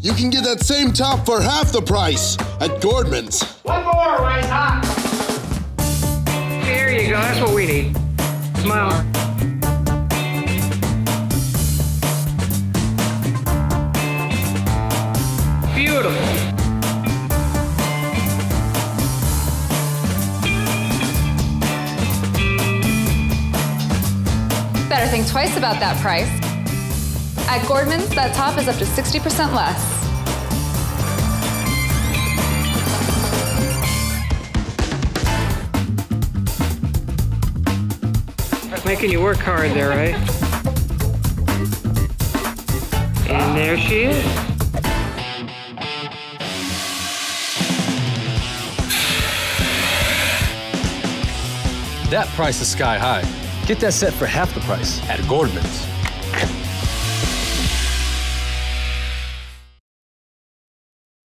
You can get that same top for half the price at Gordmans. One more, right hot. Here you go, that's what we need. Smile. Beautiful. Better think twice about that price. At Gordmans, that top is up to 60% less. Making you work hard there, right? And there she is. That price is sky high. Get that set for half the price at Gordmans.